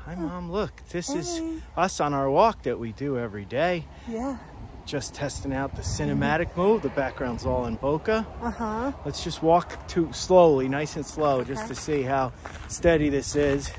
Hi, Mom. Look, this is us on our walk that we do every day. Yeah. Just testing out the cinematic mode. The background's all in bokeh. Let's just walk slowly, nice and slow, just to see how steady this is.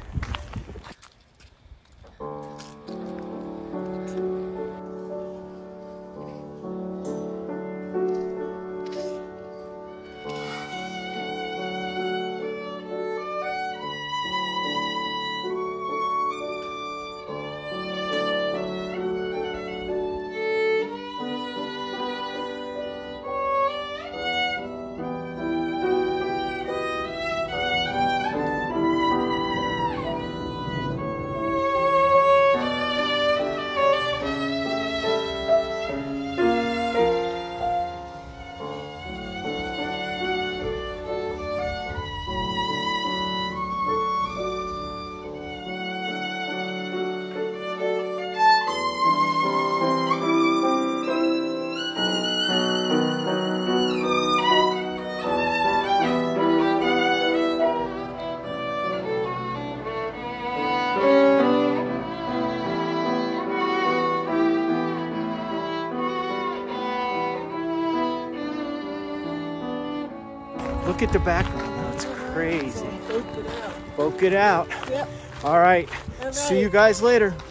Look at the background. That's crazy. Bokeh it out. Bokeh it out. Yep. All right. See you guys later.